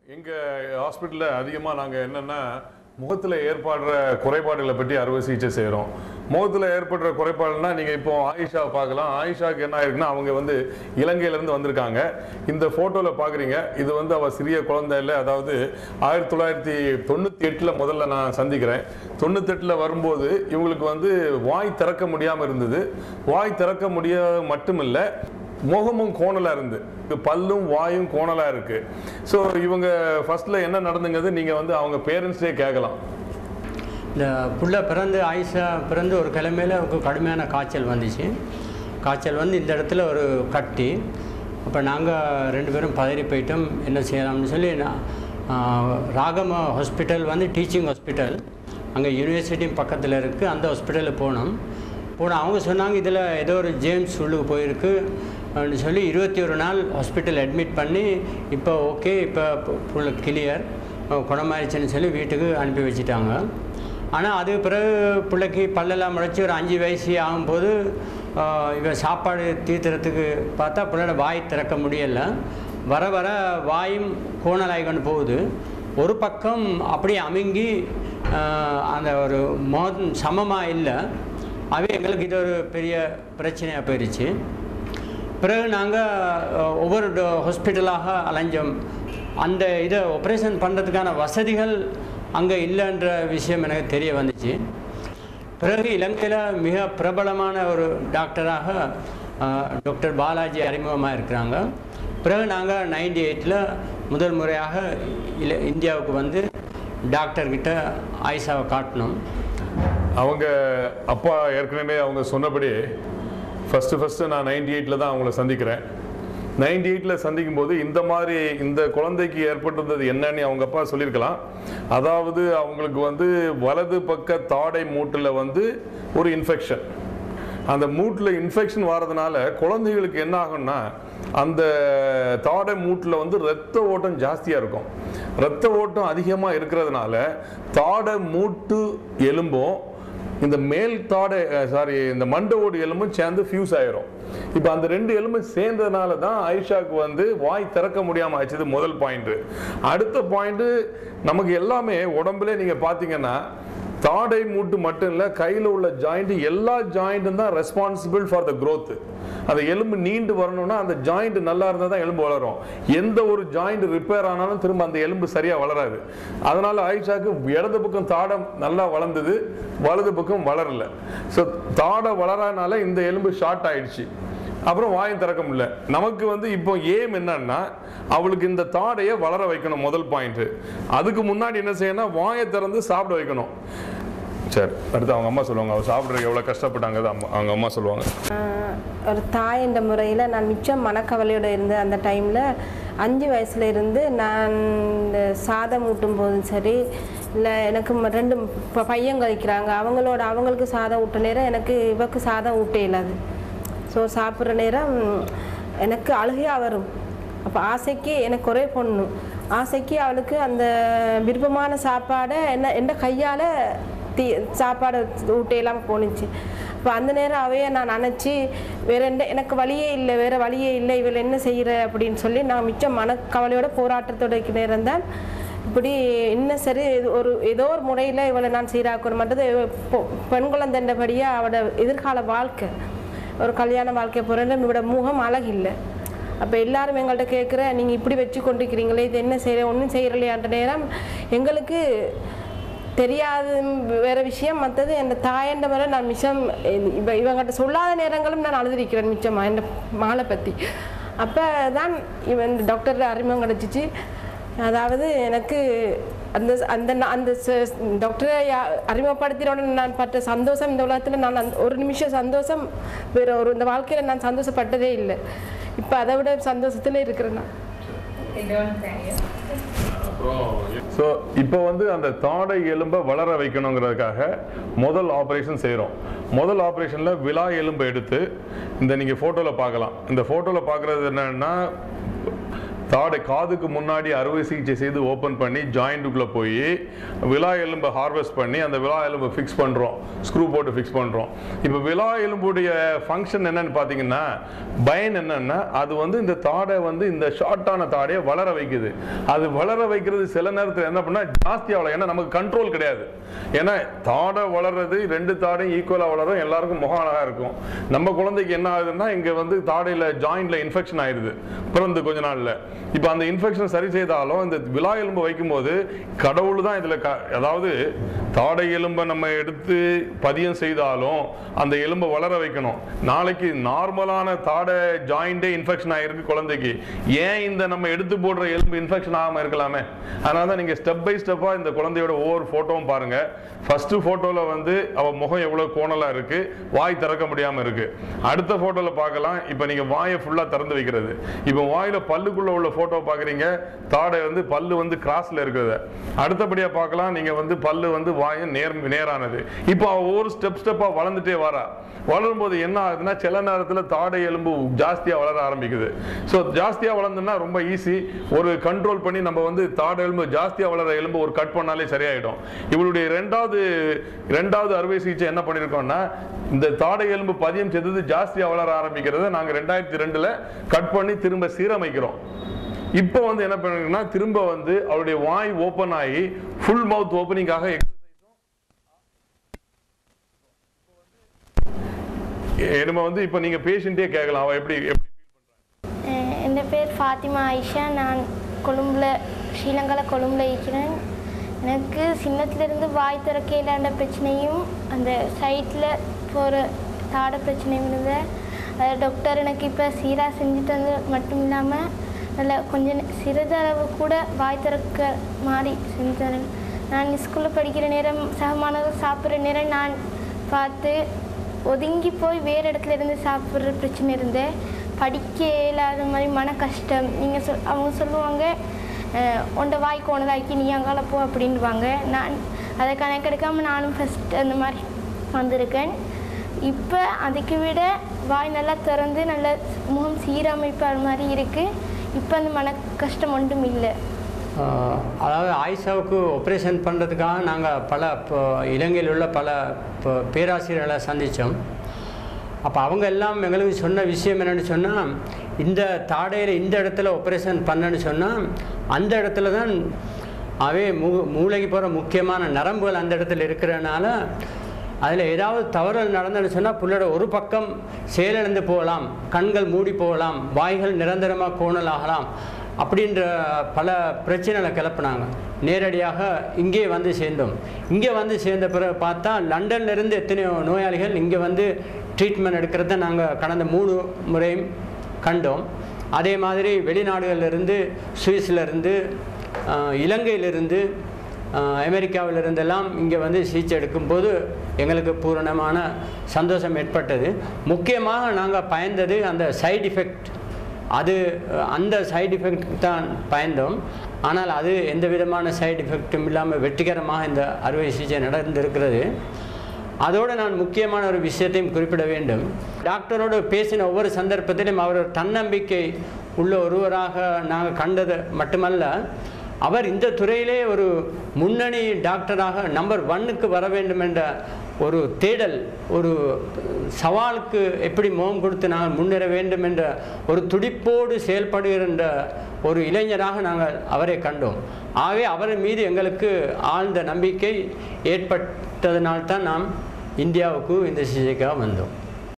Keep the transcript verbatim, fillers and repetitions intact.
எங்கள் ஹாஸ்பிட்டலில் அதிகமாக நாங்கள் என்னென்னா முகத்தில் ஏற்படுற குறைபாடுகளை பற்றி அறுவை சிகிச்சை செய்கிறோம். முகத்தில் ஏற்படுற குறைபாடுனா நீங்கள் இப்போ ஆயிஷாவை பார்க்கலாம். ஆயிஷாவுக்கு என்ன ஆயிருக்குன்னா, அவங்க வந்து இலங்கையிலேருந்து வந்திருக்காங்க. இந்த ஃபோட்டோவில் பார்க்குறீங்க, இது வந்து அவள் சிறிய குழந்தை இல்லை. அதாவது ஆயிரத்தி தொள்ளாயிரத்தி தொண்ணூற்றி எட்டில் முதல்ல நான் சந்திக்கிறேன். தொண்ணூத்தெட்டில் வரும்போது இவங்களுக்கு வந்து வாய் திறக்க முடியாமல் இருந்தது. வாய் திறக்க முடியாத மட்டும் இல்லை, முகமும் கோணலாக இருந்து, பல்லும் வாயும் கோணலாக இருக்கு. ஸோ இவங்க ஃபர்ஸ்ட்ல என்ன நடந்துங்கிறது நீங்கள் வந்து அவங்க பேரண்ட்ஸே கேட்கலாம். இந்த புள்ள பிறந்து ஆயிஷா பிறந்து ஒரு கிழமையில் அவருக்கு கடுமையான காய்ச்சல் வந்துச்சு. காய்ச்சல் வந்து இந்த இடத்துல ஒரு கட்டி. அப்போ நாங்கள் ரெண்டு பேரும் பதறி போயிட்டோம், என்ன செய்யலாம்னு சொல்லி. ராகம ஹாஸ்பிட்டல் வந்து டீச்சிங் ஹாஸ்பிட்டல், அங்கே யூனிவர்சிட்டி பக்கத்தில் இருக்குது. அந்த ஹாஸ்பிட்டலில் போனோம். போனால் அவங்க சொன்னாங்க, இதில் ஏதோ ஒரு ஜேம்ஸ் உள்ளுக்கு போயிருக்கு அப்படின்னு சொல்லி இருபத்தி ஒரு நாள் ஹாஸ்பிட்டல் அட்மிட் பண்ணி இப்போ ஓகே, இப்போ ஃபுல் கிளியர், குணமாயிடுச்சுன்னு சொல்லி வீட்டுக்கு அனுப்பி வச்சுட்டாங்க. ஆனால் அதுக்கு பிறகு பிள்ளைக்கு பல்லெல்லாம் முளைச்சி ஒரு அஞ்சு வயசு ஆகும்போது இவன் சாப்பாடு தீர்த்துறதுக்கு பார்த்தா பிள்ளையோட வாய் திறக்க முடியலை. வர வர வாயும் கோணலாகி கொண்டு போகுது. ஒரு பக்கம் அப்படியே அமுங்கி அந்த ஒரு மோ சமமாக இல்லை. அவே எங்களுக்கு இது ஒரு பெரிய பிரச்சனையாக போயிடுச்சு. பிறகு நாங்கள் ஒவ்வொரு ஹாஸ்பிட்டலாக அலைஞ்சோம். அந்த இதை ஆப்ரேஷன் பண்ணுறதுக்கான வசதிகள் அங்கே இல்லைன்ற விஷயம் எனக்கு தெரிய வந்துச்சு. பிறகு இலங்கையில் மிக பிரபலமான ஒரு டாக்டராக டாக்டர் பாலாஜி அறிமுகமாக இருக்கிறாங்க. பிறகு நாங்கள் நைன்டி எயிட்டில் முதல் முறையாக இல இந்தியாவுக்கு வந்து டாக்டர்கிட்ட ஆயிஷாவை காட்டினோம். அவங்க அப்பா ஏற்கனவே அவங்க சொன்னபடி ஃபஸ்ட்டு ஃபஸ்ட்டு நான் நைன்டி எயிட்டில் தான் அவங்கள சந்திக்கிறேன். நைன்டி எயிட்டில் சந்திக்கும் போது இந்த மாதிரி இந்த குழந்தைக்கு ஏற்பட்டது என்னன்னு அவங்க அப்பா சொல்லியிருக்கலாம். அதாவது அவங்களுக்கு வந்து வலது பக்க தாடை மூட்டில் வந்து ஒரு இன்ஃபெக்ஷன். அந்த மூட்டில் இன்ஃபெக்ஷன் வர்றதுனால குழந்தைகளுக்கு என்ன ஆகும்னா, அந்த தாடை மூட்டில் வந்து இரத்த ஓட்டம் ஜாஸ்தியாக இருக்கும். இரத்த ஓட்டம் அதிகமாக இருக்கிறதுனால தாடை மூட்டு எலும்பும் இந்த மேல் தாடை சாரி இந்த மண்டை ஓடு எலும்பும் சேர்ந்து ஃபியூஸ் ஆயிரும். இப்போ அந்த ரெண்டு எலும்பும் சேர்ந்ததுனால தான் ஆயிஷாவுக்கு வந்து வாய் திறக்க முடியாமல் ஆயிடுச்சு. முதல் பாயிண்ட். அடுத்த பாயிண்ட், நமக்கு எல்லாமே உடம்புல நீங்கள் பார்த்தீங்கன்னா தாடை மூட்டு மட்டும் இல்லை, கையில் உள்ள ஜாயிண்ட் எல்லா ஜாயிண்ட்டும் தான் ரெஸ்பான்சிபிள் ஃபார் த க்ரோத். அந்த எலும்பு நீண்டு வரணும்னா அந்த ஜாயிண்ட் நல்லா இருந்தால் தான் எலும்பு வளரும். எந்த ஒரு ஜாயிண்ட் ரிப்பேர் ஆனாலும் திரும்ப அந்த எலும்பு சரியாக வளராது. அதனால ஆயிஷாவுக்கு இடது பக்கம் தாடை நல்லா வளர்ந்தது, வலது பக்கம் வளரல. ஸோ தாடை வளராதனால இந்த எலும்பு ஷார்ட் ஆயிடுச்சு. அப்புறம் வாயும் திறக்க முடியல. நமக்கு வந்து இப்போ ஏம் என்னன்னா, அவளுக்கு இந்த தாடையை வளர வைக்கணும், முதல் பாயிண்ட். அதுக்கு முன்னாடி என்ன செய்யணும், வாயை திறந்து சாப்பிட வைக்கணும். சரி, அடுத்து அவங்க அம்மா சொல்லுவாங்க அவர் சாப்பிட்றதுக்கு எவ்வளோ கஷ்டப்பட்டாங்க. அம்மா அவங்க அம்மா சொல்லுவாங்க. ஒரு தாய் என்ற முறையில் நான் மிச்சம் மனக்கவலையோடு இருந்த அந்த டைமில் அஞ்சு வயசுல இருந்து நான் இந்த சாதம் ஊட்டும் போதும் சரி, இல்லை எனக்கு ரெண்டு பையன் கழிக்கிறாங்க, அவங்களோட அவங்களுக்கு சாதம் ஊட்ட நேரம் எனக்கு இவக்கு சாதம் ஊட்ட இல்லாது. ஸோ சாப்பிட்ற நேரம் எனக்கு அழுகையாக வரும். அப்போ ஆசைக்கு எனக்கு ஒரே பொண்ணு, ஆசைக்கு அவளுக்கு அந்த விருப்பமான சாப்பாடை என்ன எந்த கையால் தீ சாப்பாடு ஊட்டையெல்லாம் போணுச்சு. இப்போ அந்த நேரம் அவையே நான் நினச்சி வேறு எந்த எனக்கு வழியே இல்லை, வேறு வழியே இல்லை, இவள் என்ன செய்கிற அப்படின்னு சொல்லி நான் மிச்சம் மனக்கவலையோட போராட்டத்தோட இருக்கிற நேரம் தான் இப்படி இன்னும் சரி ஒரு ஏதோ ஒரு முறையில் இவளை நான் சீராக்கணும். மற்றது பெண் குழந்தைன்றபடியாக அவளோட எதிர்கால வாழ்க்கை, ஒரு கல்யாண வாழ்க்கை போகிறேன், இவளோட முகம் அழகில்லை. அப்போ எல்லாரும் எங்கள்கிட்ட கேட்குற, நீங்கள் இப்படி வச்சு கொண்டிருக்கிறீங்களே, இது என்ன செய்கிற, ஒன்றும் செய்கிறலையான்ற நேரம் எங்களுக்கு தெரியாது வேறு விஷயம். மற்றது என் தாயன்ற முறை நான் மிச்சம் இவ இவங்கிட்ட சொல்லாத நேரங்களும் நான் அழுதிருக்கிறேன் மிச்சமாக என் மகளை பற்றி. அப்போ தான் இவன் டாக்டர் அறிமுகம் கிடச்சிச்சு. அதாவது எனக்கு அந்த அந்த அந்த டாக்டரை அறிமுகப்படுத்தினோட நான் பட்ட சந்தோஷம் இந்த உலகத்தில் நான் அந்த ஒரு நிமிஷம் சந்தோஷம் வேறு ஒரு இந்த வாழ்க்கையில் நான் சந்தோஷப்பட்டதே இல்லை. இப்போ அதை விட சந்தோஷத்தில் இருக்கிறேன் நான். ஸோ இப்போ வந்து அந்த தாடை எலும்பை வளர வைக்கணுங்கிறதுக்காக முதல் ஆப்ரேஷன் செய்கிறோம். முதல் ஆப்ரேஷனில் விலா எலும்பை எடுத்து இந்த நீங்கள் ஃபோட்டோவில் பார்க்கலாம். இந்த ஃபோட்டோவில் பார்க்குறது என்னன்னா, தாடை காதுக்கு முன்னாடி அறுவை சிகிச்சை செய்து ஓப்பன் பண்ணி ஜாயிண்ட்டுக்குள்ளே போய் விலா எலும்பை ஹார்வெஸ்ட் பண்ணி அந்த விலா எலும்பை ஃபிக்ஸ் பண்ணுறோம், ஸ்க்ரூ போட்டு ஃபிக்ஸ் பண்ணுறோம். இப்போ விலா எலும்புடைய ஃபங்க்ஷன் என்னன்னு பார்த்தீங்கன்னா, பயன் என்னன்னா அது வந்து இந்த தாடை வந்து இந்த ஷார்ட்டான தாடையை வளர வைக்குது. அது வளர வைக்கிறது சில நேரத்தில் என்ன பண்ணால் ஜாஸ்தியாக வளரும், ஏன்னா நமக்கு கண்ட்ரோல் கிடையாது. ஏன்னா தாடை வளர்றது ரெண்டு தாடையும் ஈக்குவலாக வளரும், எல்லாருக்கும் முகம் அழகாக இருக்கும். நம்ம குழந்தைக்கு என்ன ஆகுதுன்னா இங்கே வந்து தாடையில் ஜாயிண்ட்ல இன்ஃபெக்ஷன் ஆயிடுது பிறந்து கொஞ்ச நாளில். இப்போ அந்த இன்ஃபெக்ஷன் சரி செய்தாலும் இந்த விலா எலும்பு வைக்கும்போது கடவுள் தான் இதில் க அதாவது தாடை எலும்பை நம்ம எடுத்து பதியம் செய்தாலும் அந்த எலும்பை வளர வைக்கணும். நாளைக்கு நார்மலான தாடை ஜாயிண்டே இன்ஃபெக்ஷன் ஆகிருக்கு குழந்தைக்கு, ஏன் இந்த நம்ம எடுத்து போடுற எலும்பு இன்ஃபெக்ஷன் ஆகாமல் இருக்கலாமே? அதனால தான் நீங்கள் ஸ்டெப் பை ஸ்டெப்பாக இந்த குழந்தையோட ஒவ்வொரு ஃபோட்டோவும் பாருங்கள். ஃபர்ஸ்ட் ஃபோட்டோவில் வந்து அவள் முகம் எவ்வளோ கோணலாக இருக்குது, வாய் திறக்க முடியாமல் இருக்குது. அடுத்த ஃபோட்டோவில் பார்க்கலாம், இப்போ நீங்கள் வாயை ஃபுல்லாக திறந்து வைக்கிறது. இப்போ வாயில் பல்லுக்குள்ளே உள்ள ஃபோட்டோ பார்க்குறீங்க, தாடை வந்து பல்லு வந்து கிராஸில் இருக்கிறத. அடுத்தபடியாக பார்க்கலாம், நீங்கள் வந்து பல்லு வந்து வாயை நேர் நேரானது. இப்போ அவள் ஒவ்வொரு ஸ்டெப் ஸ்டெப்பாக வளர்ந்துட்டே வரா. வளரும்போது என்ன ஆகுதுன்னா சில நேரத்தில் தாடை எலும்பு ஜாஸ்தியாக வளர ஆரம்பிக்குது. ஸோ ஜாஸ்தியாக வளர்ந்துன்னா ரொம்ப ஈஸி, ஒரு கண்ட்ரோல் பண்ணி நம்ம வந்து தாடை எலும்பு ஜாஸ்தியாக வளர எலும்பு ஒரு கட் பண்ணாலே சரியாயிடும். இவளுடைய ரெண்டாவது ரெண்டாவது அறுவை சிகிச்சை என்ன பண்ணியிருக்கோம்னா, இந்த தாடை எலும்பு பதியம் செய்தது ஜாஸ்தியாக வளர ஆரம்பிக்கிறத நாங்கள் ரெண்டாயிரத்தி ரெண்டுல கட் பண்ணி திரும்ப சீரமைக்கிறோம். இப்போ வந்து என்ன பண்ணிருக்கோம்னா திரும்ப வந்து அவருடைய வாய் ஓப்பன் ஆகி ஃபுல் மவுத் ஓப்பனிங்காக நம்ம வந்து இப்போ நீங்க பேஷண்டே கேட்கலாம் அவ எப்படி எப்படி என் பேர் ஃபாத்திமா ஆயிஷா. நான் கொழும்புல ஸ்ரீலங்காவில் கொழும்புல இருக்கிறேன். எனக்கு சின்னத்துலேருந்து வாய் திறக்க இல்லாத பிரச்சனையும் அந்த சைட்டில் போகிற தாடை பிரச்சனையும் இருந்தது. அதை டாக்டர் எனக்கு இப்போ சீராக செஞ்சுட்டு வந்து மட்டும் இல்லாமல் நல்ல கொஞ்சம் சிறிதளவு கூட வாய் திறக்க மாதிரி செஞ்சு. நான் ஸ்கூலில் படிக்கிற நேரம் சக மாணவர்கள் சாப்பிட்ற நேரம் நான் பார்த்து ஒதுங்கி போய் வேறு இடத்துல இருந்து சாப்பிட்ற பிரச்சனை இருந்தேன். படிக்க இல்லாத மாதிரி மன கஷ்டம். நீங்கள் சொல் அவங்க சொல்லுவாங்க உண்ட வாய் கோணதாக்கி நீ அங்கால போ அப்படின்வாங்க. நான் அதை கணக்கெடுக்காமல் நானும் ஃபஸ்ட் அந்த மாதிரி வந்திருக்கேன். இப்போ அதுக்கு விட வாய் நல்லா திறந்து நல்ல முகம் சீரமைப்பு அது மாதிரி இருக்குது. இப்போ அந்த மன கஷ்டம் ஒன்றும் இல்லை. அதாவது ஆயிஷாவுக்கு ஆப்ரேஷன் பண்ணுறதுக்காக நாங்கள் பல இப்போ இலங்கையில் உள்ள பல இப்போ பேராசிரியர்களை சந்தித்தோம். அப்போ அவங்க எல்லாம் எங்களுக்கு சொன்ன விஷயம் என்னென்னு சொன்னால், இந்த தாடையில் இந்த இடத்துல ஆப்ரேஷன் பண்ணன்னு சொன்னால் அந்த இடத்துல தான் அவே மூ மூளைக்கு போகிற முக்கியமான நரம்புகள் அந்த இடத்துல இருக்கிறனால அதில் ஏதாவது தவறுகள் நடந்துன்னு சொன்னால் புள்ளோட ஒரு பக்கம் செயலிழந்து போகலாம், கண்கள் மூடி போகலாம், வாய்கள் நிரந்தரமாக கோணலாகலாம் அப்படின்ற பல பிரச்சனைகளை கிளப்பினாங்க. நேரடியாக இங்கே வந்து சேர்ந்தோம். இங்கே வந்து சேர்ந்த பிறகு பார்த்தா லண்டன்லேருந்து எத்தனையோ நோயாளிகள் இங்கே வந்து ட்ரீட்மெண்ட் எடுக்கிறத நாங்கள் கடந்த மூணு முறையும் கண்டோம். அதே மாதிரி வெளிநாடுகளிலிருந்து, சுவிஸ்லேருந்து, இலங்கையிலிருந்து, அமெரிக்காவிலிருந்தெல்லாம் இங்கே வந்து சிகிச்சை எடுக்கும்போது எங்களுக்கு பூரணமான சந்தோஷம் ஏற்பட்டது. முக்கியமாக நாங்கள் பயந்தது அந்த சைடு எஃபெக்ட். அது அந்த சைடு எஃபெக்ட் தான் பயந்தோம். ஆனால் அது எந்த விதமான சைடு எஃபெக்டும் இல்லாமல் வெற்றிகரமாக இந்த அறுவை சிகிச்சை நடந்திருக்கிறது. அதோடு நான் முக்கியமான ஒரு விஷயத்தையும் குறிப்பிட வேண்டும். டாக்டரோடு பேசின ஒவ்வொரு சந்தர்ப்பத்திலும் அவர் தன்னம்பிக்கை உள்ள ஒருவராக நாங்கள் கண்டது மட்டுமல்ல, அவர் இந்த துறையிலே ஒரு முன்னணி டாக்டராக நம்பர் ஒன்னுக்கு வர வேண்டும் என்ற ஒரு தேடல், ஒரு சவாலுக்கு எப்படி முகம் கொடுத்து நாங்கள் முன்னேற வேண்டும் என்ற ஒரு துடிப்போடு செயல்படுகின்ற ஒரு இளைஞராக நாங்கள் அவரை கண்டோம். ஆகவே அவர் மீது எங்களுக்கு ஆழ்ந்த நம்பிக்கை ஏற்பட்டதனால்தான் நாம் இந்தியாவுக்கு இந்த சிகிச்சைக்காக வந்தோம்.